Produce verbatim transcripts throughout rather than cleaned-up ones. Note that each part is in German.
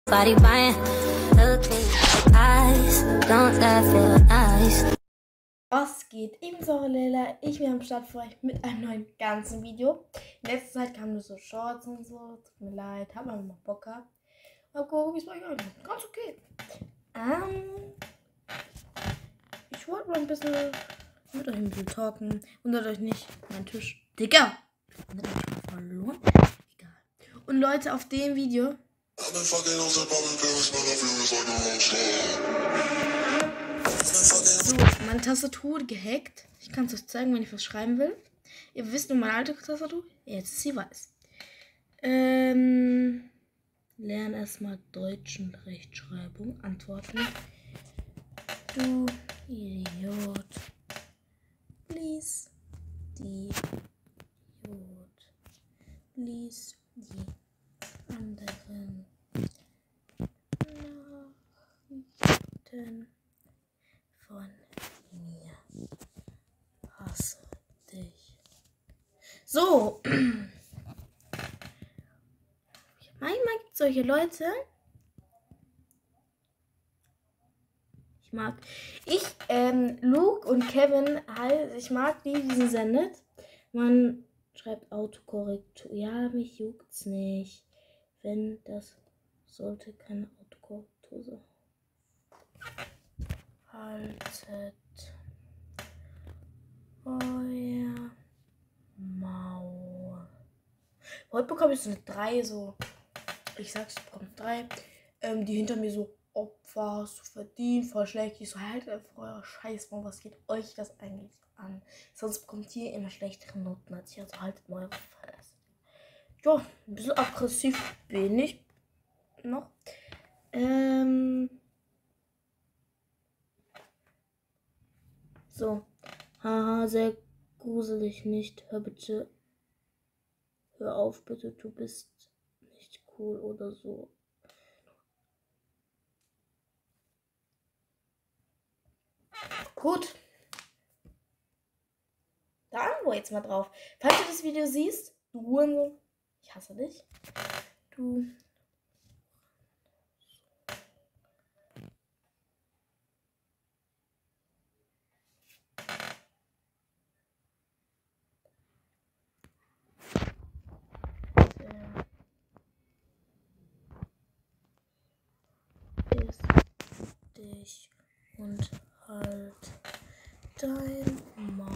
Body buying, looking eyes, don't that feel nice? Was geht? Ebenso Leila, ich bin am Start für euch mit einem neuen ganzen Video. In letzter Zeit kamen nur so Shorts und so, tut mir leid, hab einfach mal Bock gehabt. Mal gucken, wie es bei euch ankommt. Ganz okay. Ähm, ich wollte mal ein bisschen mit euch ein bisschen talken. Wundert euch nicht, mein Tisch. Digga! Wundert euch schon verloren? Egal. Und Leute, auf dem Video. So, meine Tastatur gehackt. Ich kann es euch zeigen, wenn ich was schreiben will. Ihr wisst nur meine alte Tastatur. Jetzt ist sie weiß. Ähm, lern erstmal Deutsch und Rechtschreibung. Antworten. Du Idiot. Please. Die Idiot. Please. Die anderen Nachrichten von mir. Hasse dich. So. Manchmal gibt es solche Leute. Ich mag. Ich, ähm, Luke und Kevin, halt, ich mag die, die sind sehr nett. Man schreibt Autokorrektur. Ja, mich juckt's nicht. Wenn das sollte keine Autokorrektur sein. Haltet euer Maul. Heute bekomme ich so eine drei, so. Ich sag's, ich bekomme drei. Ähm, die hinter mir so, Opfer, hast du verdient, voll schlecht. Ich so, halt einfach euer Scheißmaul, was geht euch das eigentlich an? Sonst bekommt ihr immer schlechtere Noten als ich, also haltet mal eure Fresse. Ja, ein bisschen aggressiv bin ich noch. Ähm. So. Haha, sehr gruselig nicht. Hör bitte. Hör auf, bitte, du bist nicht cool oder so. Gut. Da antworte jetzt mal drauf. Falls du das Video siehst, du Hurensohn, ich hasse dich. Du. Ist dich und halt dein Maul.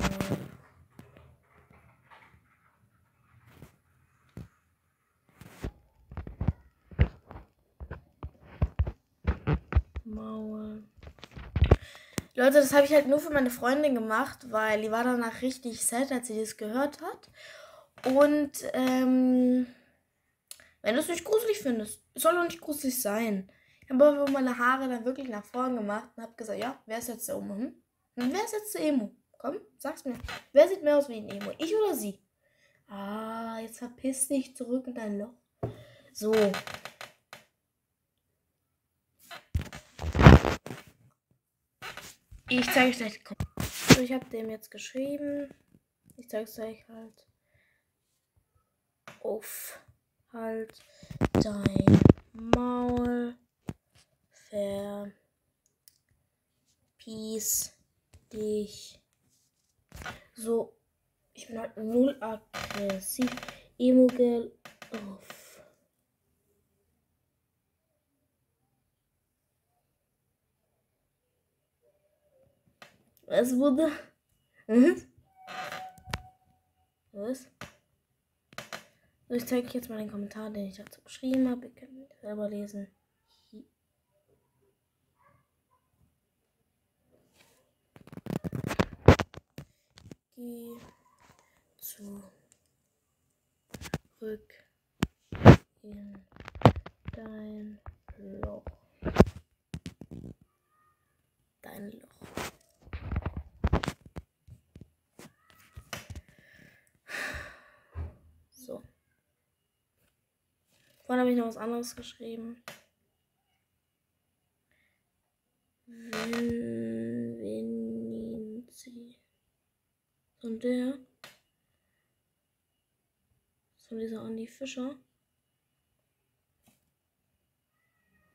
Maul. Leute, das habe ich halt nur für meine Freundin gemacht, weil die war danach richtig sad, als sie das gehört hat. Und ähm, wenn du es nicht gruselig findest, es soll doch nicht gruselig sein. Ich habe aber meine Haare dann wirklich nach vorn gemacht und habe gesagt, ja, wer ist jetzt der Emo? Hm? Wer ist jetzt der Emo? Komm, sag's mir. Wer sieht mehr aus wie ein Emo? Ich oder sie? Ah, jetzt verpiss dich zurück in dein Loch. So. Ich zeige euch gleich. So, ich habe dem jetzt geschrieben. Ich zeige es euch halt. Auf. Halt dein Maul. Verpiss dich. So. Ich bin halt null aggressiv. Emo-Girl off. Was wurde? Mhm. Was? So, ich zeige euch jetzt mal den Kommentar, den ich dazu geschrieben habe. Ihr könnt ihn selber lesen. Geh zurück in dein Loch. Dein Loch. So. Vorhin habe ich noch was anderes geschrieben. Wenn sie. Und der. Von dieser Andi Fischer.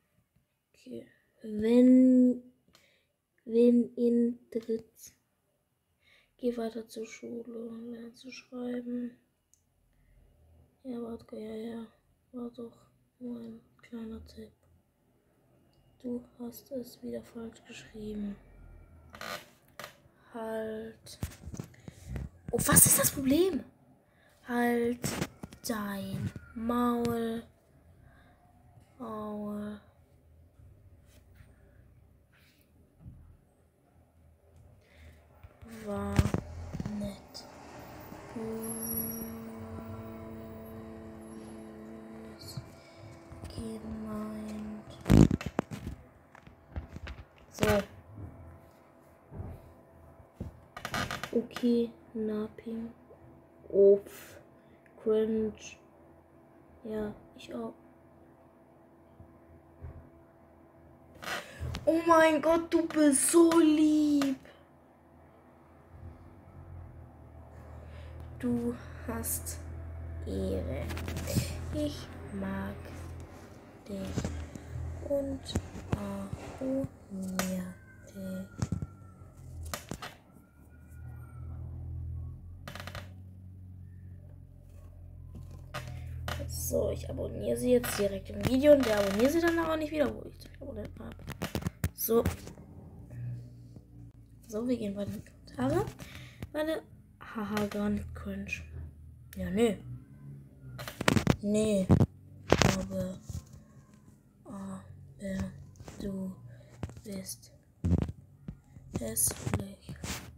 Okay. Wenn, wenn in dritt. Geh weiter zur Schule, lern zu schreiben. Ja, warte, ja, ja. War doch nur ein kleiner Tipp. Du hast es wieder falsch geschrieben. Halt. Oh, was ist das Problem? Halt dein Maul. Maul. War nett. Bös gemeint. So. Okay, Napping. Opf. Cringe. Ja, ich auch. Oh mein Gott, du bist so lieb. Du hast Ehre. Ich mag dich und abonniere dich. So, ich abonniere sie jetzt direkt im Video und der abonniert sie dann aber nicht wieder, wo ich sie abonniert habe. So. So, wir gehen bei den Kommentaren. Warte. Haha, gar nicht cringe. Ja, nee. Nee. Aber. Aber du bist hässlich.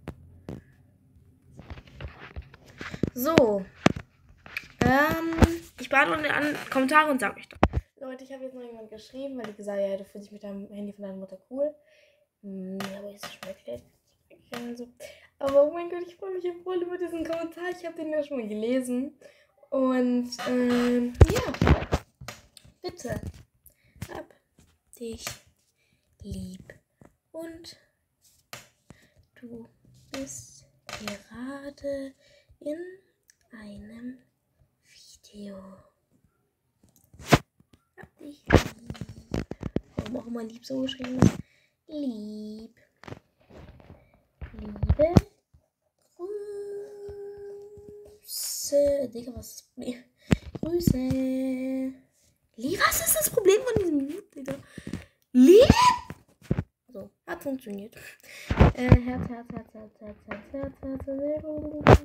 So. Ähm, ich beantworte an Kommentare und sag euch dann. Leute, ich habe jetzt noch jemand geschrieben, weil die gesagt hat, ja, du fühlst dich mit deinem Handy von deiner Mutter cool. Hm, ja, aber ist das schon erklärt. Also. Aber oh mein Gott, ich freue mich ja voll über diesen Kommentar. Ich habe den ja schon mal gelesen. Und, ähm, ja. Bitte. Hab dich lieb. Und du bist gerade in einem Video. Hab dich lieb. Warum auch immer lieb so geschrieben ist. Lieb. Liebe Grüße. Digga, was ist das Problem? Grüße. Lieb, was ist das Problem von diesem Lieb, Digga? Lieb! So, hat funktioniert. Äh, Herz, Herz, Herz, Herz, Herz, Herz, Herz, Herz, Herz.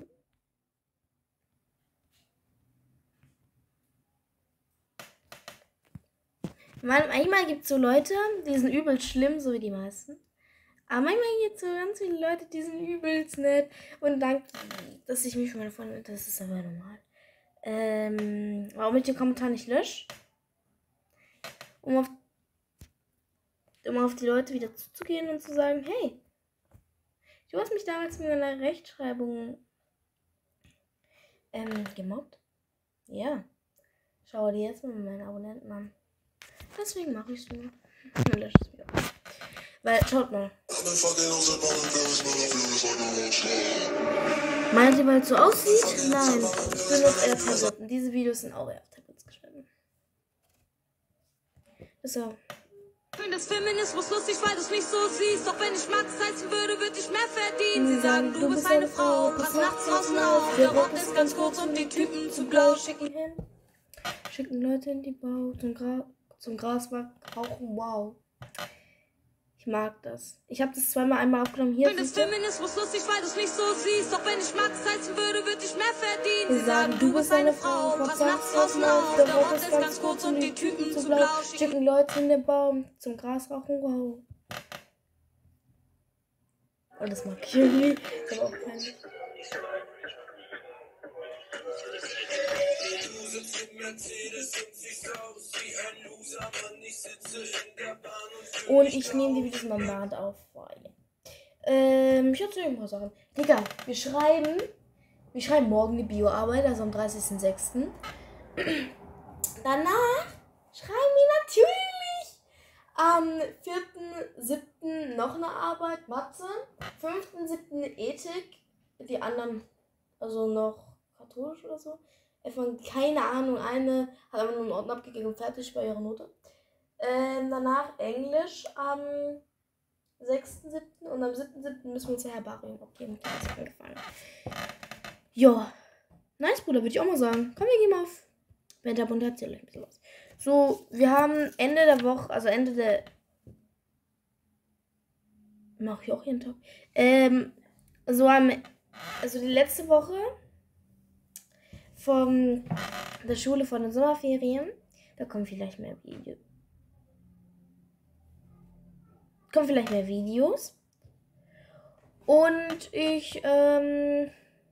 Manchmal gibt es so Leute, die sind übel schlimm, so wie die meisten. Aber manchmal gibt es so ganz viele Leute, die sind übelst nett. Und danke, dass ich mich für meine Freunde, das ist aber normal. Ähm, warum ich den Kommentar nicht lösche? Um auf, um auf die Leute wieder zuzugehen und zu sagen, hey, du hast mich damals mit meiner Rechtschreibung ähm, gemobbt. Ja. Schau dir jetzt mal meine Abonnenten an. Deswegen mache ich es nur. Und lösche es wieder. Weil, schaut mal. Meint ihr, weil es so aussieht? Nein. Ich benutze eher Tabletten. Diese Videos sind auch eher auf Tablets geschnitten. So. Ich finde das Feminismus lustig, weil du es nicht so siehst. Doch wenn ich Max heißen würde, würde ich mehr verdienen. Sie sagen, du bist eine Frau, pass nachts draußen auf. Der Rock ist ganz kurz und die Typen zu blau. Schicken hin. Schicken Leute in die Bau zum, Gra zum Grasmarkt rauchen. Wow. Ich mag das. Ich habe das zweimal einmal aufgenommen. Hier ich finde das Feminismus lustig, weil du es nicht so siehst. Doch wenn ich Max heißen würde, würde ich mehr verdienen. Sie sagen, du bist eine Frau, pass nachts draußen auf. Der Rock ist ganz kurz und die Typen zu blau. Schicken Leute in den Baum zum Grasrauchen. Wow. Und das mag ich irgendwie. Das ist aber auch peinlich. Und ich nehme die Videos mal Band auf. Ähm, ich erzähle ein paar Sachen. Digga, wir schreiben, wir schreiben morgen die Bioarbeit, also am dreißigsten sechsten Danach schreiben wir natürlich am vierten siebten noch eine Arbeit, Mathe. fünften siebten Ethik. Die anderen, also noch katholisch oder so. Von keine Ahnung, eine hat aber nur einen Ordner abgegeben und fertig bei ihrer Note. Ähm, danach Englisch am sechsten siebten und am siebten siebten müssen wir uns ja Herbarium abgeben. Okay, das hat angefangen. Ja. Nice, Bruder, würde ich auch mal sagen. Komm, wir gehen mal auf Winterbund, erzähl euch ein bisschen was. So, wir haben Ende der Woche, also Ende der... Mach ich auch jeden Tag. Ähm, so am... Also die letzte Woche von der Schule, von den Sommerferien, da kommen vielleicht mehr Videos. Kommen vielleicht mehr Videos. Und ich, ähm...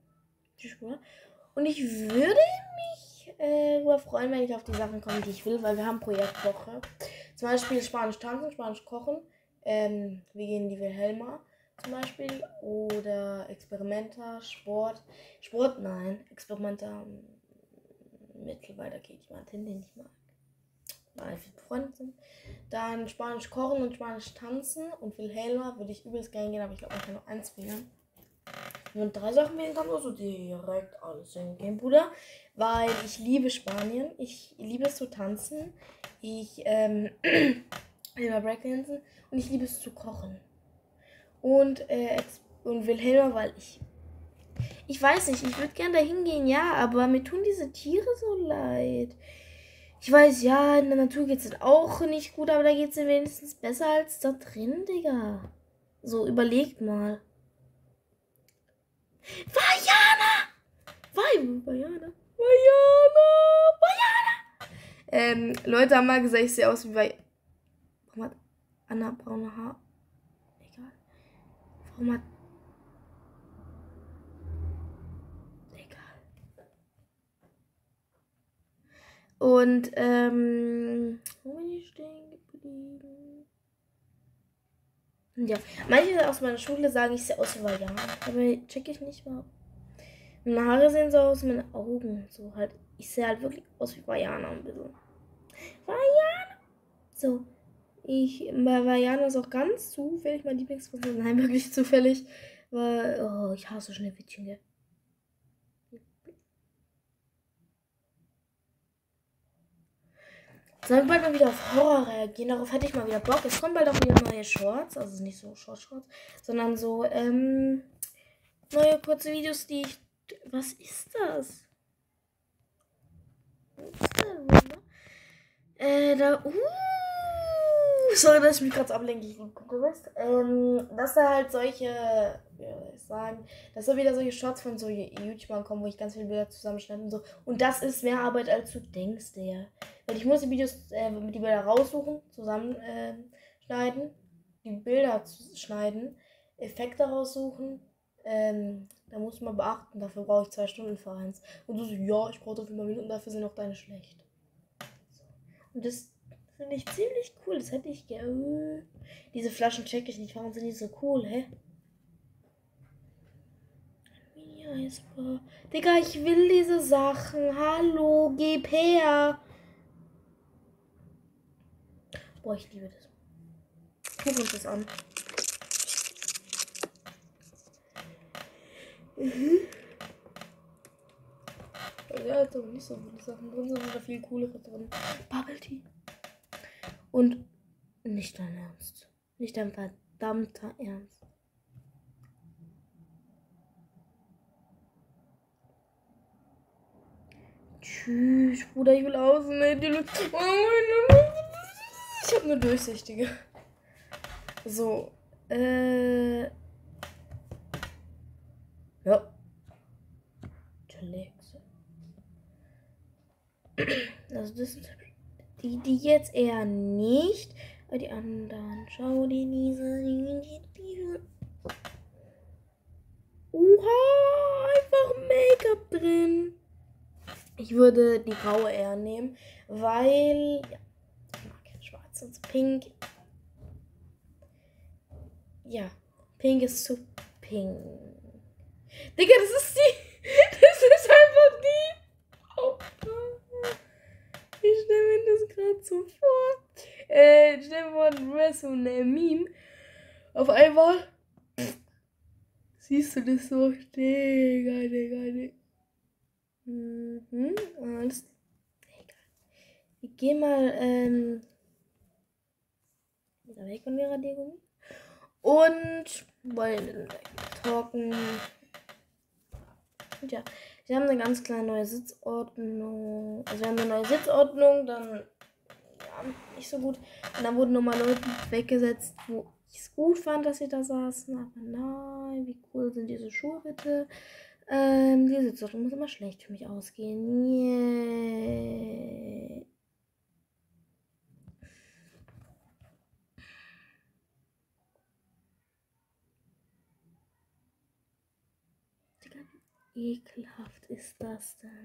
Und ich würde mich äh, darüber freuen, wenn ich auf die Sachen komme, die ich will, weil wir haben Projektwoche. Zum Beispiel Spanisch tanzen, Spanisch kochen. Ähm, wir gehen in die Wilhelma zum Beispiel. Oder Experimenta, Sport. Sport, nein. Experimenta mittlerweile geht jemand hin, den ich mag. Weil wir befreundet sind. Dann Spanisch kochen und Spanisch tanzen. Und Wilhelma würde ich übelst gerne gehen, aber ich glaube, man kann nur eins wählen. Wenn man drei Sachen wählen kann, also direkt alles hingehen, Bruder. Weil ich liebe Spanien. Ich liebe es zu tanzen. Ich ähm, liebe Breakdancen. Und ich liebe es zu kochen. Und, äh, und Wilhelma, weil ich... Ich weiß nicht, ich würde gerne da hingehen, ja. Aber mir tun diese Tiere so leid. Ich weiß, ja, in der Natur geht es auch nicht gut. Aber da geht es wenigstens besser als da drin, Digga. So, überlegt mal. Vajana! Vajana! Vajana! Vajana! Ähm, Leute haben mal gesagt, ich sehe aus wie bei... Warum hat Anna braune Haar? Egal. Warum hat... Egal. Und, ähm... Wo bin ich stehen geblieben? Ja, manche aus meiner Schule sagen, ich sehe aus wie Vajana. Aber check ich nicht mal. Meine Haare sehen so aus, meine Augen. So halt. Ich sehe halt wirklich aus wie Vajana ein bisschen. Vajana! So. Ich, bei Vajana ist auch ganz zufällig mein Lieblingsperson. Nein, wirklich zufällig. Weil, oh, ich hasse Schneewittchen, gell. Sollen wir bald mal wieder auf Horror reagieren? Darauf hätte ich mal wieder Bock. Es kommen bald auch wieder neue Shorts. Also nicht so Short-Shorts, sondern so, ähm, neue kurze Videos, die ich... Was ist das? Was ist das? Äh, da... Uh, sorry, dass ich mich gerade so ablenke. Ich gucke Rest. Ähm, dass da halt solche... Wie soll ich sagen? Dass da wieder solche Shorts von so YouTubern kommen, wo ich ganz viele Bilder zusammenschneide und so. Und das ist mehr Arbeit, als du denkst, Digga. Weil ich muss die Videos, äh, die Bilder raussuchen, zusammenschneiden, äh, die Bilder schneiden, Effekte raussuchen. Ähm, da muss man beachten, dafür brauche ich zwei Stunden für eins. Und du so, ja, ich brauche dafür mal Minuten, dafür sind auch deine schlecht. So. Und das finde ich ziemlich cool, das hätte ich gerne. Diese Flaschen check ich nicht, warum sind die so cool, hä? Mini-Eisbar. Digga, ich will diese Sachen. Hallo, gib her. Boah, ich liebe das. Guck uns das an. Mhm. Ja, jetzt aber nicht so viele Sachen drin, sondern da viel coolere drin. Bubble Tea. Und nicht dein Ernst. Nicht dein verdammter Ernst. Tschüss, Bruder, ich will aus. Ich hab eine durchsichtige. So. Äh. Ja. Telex. Also das sind die, die jetzt eher nicht. Aber die anderen. Schau dir diese. diese. Oha, einfach Make-up drin. Ich würde die graue eher nehmen, weil ja, ich mag kein Schwarz und Pink. Ja, Pink ist zu pink. Digga, das ist die. Das ist einfach die. Oh, ich stelle mir das gerade so vor. Äh, stell mir vor, du wärst so ein Meme. Auf einmal siehst du das so. Digga, Digga, Digga. Mhm, alles. Egal. Ich geh mal, ähm. Wieder weg von der Radiergummi. Und wollen talken. Und ja, wir haben eine ganz kleine neue Sitzordnung. Also wir haben eine neue Sitzordnung, dann ja, nicht so gut. Und dann wurden nochmal Leute weggesetzt, wo ich es gut fand, dass sie da saßen. Aber nein, wie cool sind diese Schuhe bitte. Ähm, die Sitzordnung muss immer schlecht für mich ausgehen. Yeah. Wie ekelhaft ist das denn?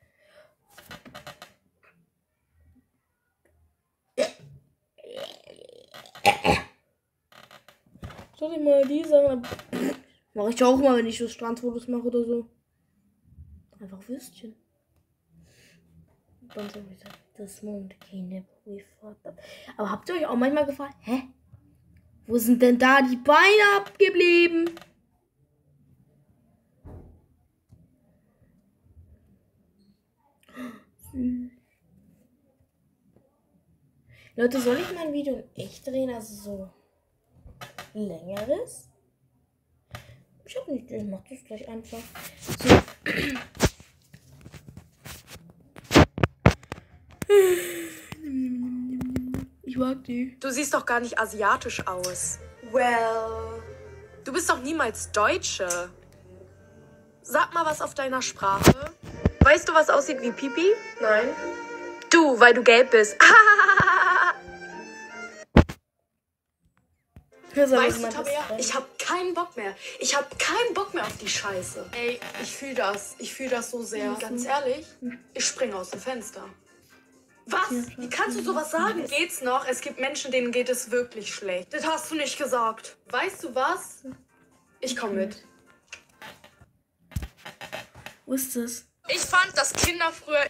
Schau dir mal die Sachen. Mache ich auch mal, wenn ich so Strandfotos mache oder so. Einfach Würstchen. Dann so wieder das Mond keine Prüffahrt. Aber habt ihr euch auch manchmal gefragt, hä? Wo sind denn da die Beine abgeblieben? Süß. Leute, soll ich mein Video in echt drehen? Also so längeres? Ich hab nicht, ich mach das gleich einfach. So. Ich mag die. Du siehst doch gar nicht asiatisch aus. Well. Du bist doch niemals Deutsche. Sag mal was auf deiner Sprache. Weißt du, was aussieht wie Pipi? Nein. Du, weil du gelb bist. Weißt du, Tabea, ich hab keinen Bock mehr. Ich hab keinen Bock mehr auf die Scheiße. Ey, ich fühl das. Ich fühl das so sehr. Ganz ehrlich, ich spring aus dem Fenster. Was? Wie kannst du sowas sagen? Geht's noch? Es gibt Menschen, denen geht es wirklich schlecht. Das hast du nicht gesagt. Weißt du was? Ich komm mit. Wo ist das? Ich fand, dass Kinder früher...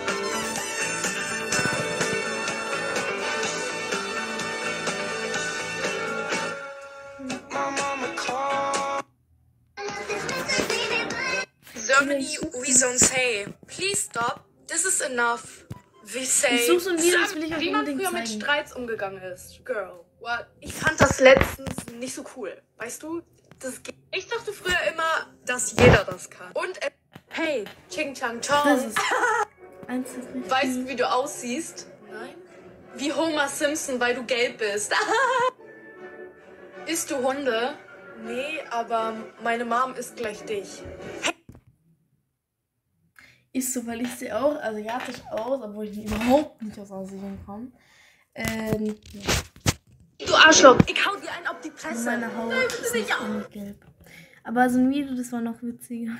Germany, we don't say. Please stop. This is enough. We say. Ich suche so ein Video, das will ich euch Wie man unbedingt früher mit zeigen. Streits umgegangen ist. Girl, what? Ich fand das letztens nicht so cool. Weißt du? Das ge- ich dachte früher immer, dass jeder das kann. Und äh, hey, Ching Chang Das Chong. ist eins, das richtig. Weißt du, wie du aussiehst? Nein. Wie Homer Simpson, weil du gelb bist. Isst du Hunde? Nee, aber meine Mom isst gleich dich. Ist so, weil ich sehe auch asiatisch aus, obwohl ich überhaupt nicht aus Asien komme. Ähm, ja. Du Arschloch, ich hau dir einen auf die Presse. Meine Haut ist nicht gelb. Aber so ein Video, das war noch witziger.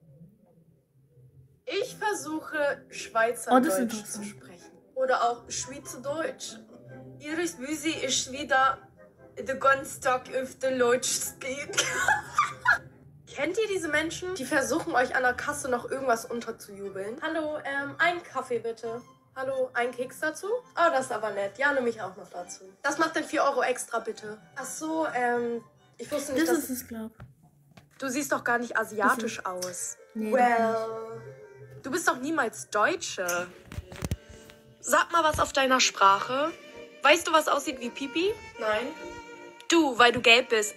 Ich versuche Oh, das ist Schweizerdeutsch zu interessant. sprechen. Oder auch Schweizerdeutsch. Iris Büsi ist wieder den ganzen Tag auf der Leutsch speak. Kennt ihr diese Menschen, die versuchen euch an der Kasse noch irgendwas unterzujubeln? Hallo, ähm, ein Kaffee bitte. Hallo, ein Keks dazu? Oh, das ist aber nett. Ja, nehme ich auch noch dazu. Das macht dann vier Euro extra, bitte. Ach so, ähm, ich wusste nicht, Das dass... ist es, glaub. Du siehst doch gar nicht asiatisch aus. Nee, Well, du bist doch niemals Deutsche. Sag mal was auf deiner Sprache. Weißt du, was aussieht wie Pipi? Nein. Du, weil du gelb bist.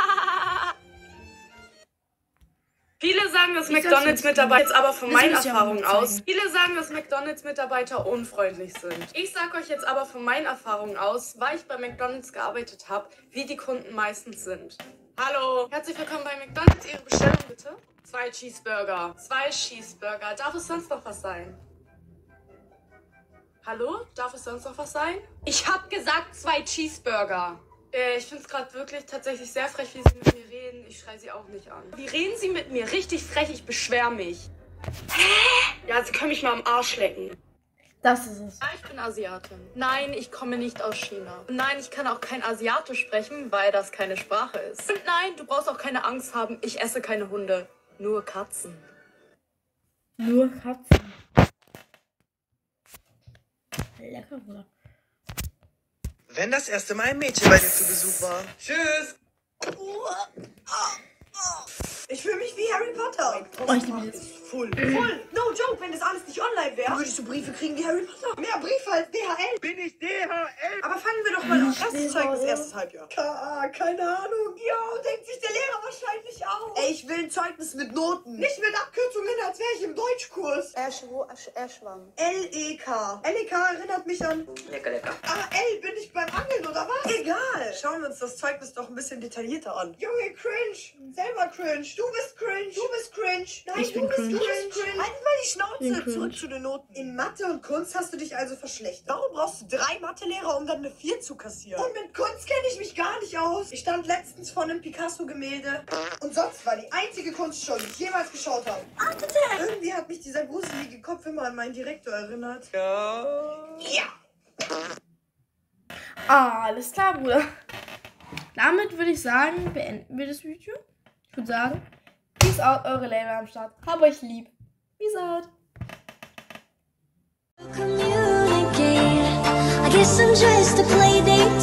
Viele sagen, dass Ich sag's McDonalds-Mitarbeiter jetzt aber von Das will meinen ich dir auch Erfahrungen mal zeigen. aus. Viele sagen, dass McDonalds-Mitarbeiter unfreundlich sind. Ich sag euch jetzt aber von meinen Erfahrungen aus, weil ich bei McDonalds gearbeitet habe, wie die Kunden meistens sind. Hallo, herzlich willkommen bei McDonalds. Ihre Bestellung bitte? Zwei Cheeseburger. Zwei Cheeseburger. Darf es sonst noch was sein? Hallo? Darf es sonst noch was sein? Ich hab gesagt zwei Cheeseburger. Äh, ich find's gerade wirklich tatsächlich sehr frech, wie Sie mit mir reden. Ich schrei Sie auch nicht an. Wie reden Sie mit mir? Richtig frech, ich beschwer mich. Hä? Ja, Sie können mich mal am Arsch lecken. Das ist es. Ja, ich bin Asiatin. Nein, ich komme nicht aus China. Und nein, ich kann auch kein Asiatisch sprechen, weil das keine Sprache ist. Und nein, du brauchst auch keine Angst haben, ich esse keine Hunde. Nur Katzen. Nur Katzen. Lecker, Bruder. Wenn das erste Mal ein Mädchen bei dir zu Besuch war. Tschüss. Ich fühle mich wie Harry Potter. Oh, ich liebe das. Full. Full. No joke, wenn das alles nicht online wäre, würdest du Briefe kriegen wie Harry Potter. Mehr Briefe als D H L. Bin ich D H L? Aber fangen wir doch mal an. Erstes Zeugnis, erstes Halbjahr. K A, keine Ahnung. Jo, denkt sich der Lehrer wahrscheinlich auch. Ey, ich will ein Zeugnis mit Noten. Nicht mit Abkürzungen, als wäre ich im Deutschkurs. Erschwamm. L E K. L E K erinnert mich an... Lecker, lecker. Ah, L, bin ich beim Angeln oder was? Egal. Schauen wir uns das Zeugnis doch ein bisschen detaillierter an. Junge, cringe. Selber cringe. Du bist cringe. Du bist cringe. Nein, Ich du bin bist cringe. cringe. cringe. Halt mal die Schnauze. Bin Zurück cringe. zu den Noten. In Mathe und Kunst hast du dich also verschlechtert. Warum brauchst du drei Mathelehrer, um dann eine vier zu kassieren? Und mit Kunst kenne ich mich gar nicht aus. Ich stand letztens vor einem Picasso-Gemälde. Und sonst war die einzige Kunstshow, die ich jemals geschaut habe. Irgendwie hat mich dieser gruselige Kopf immer an meinen Direktor erinnert. Ja. Ja. Ah, alles klar, Bruder. Damit würde ich sagen, beenden wir das Video. Ich würde sagen, peace out, eure Label am Start. Hab euch lieb. Peace out. Communicate. I guess I'm just a playdate.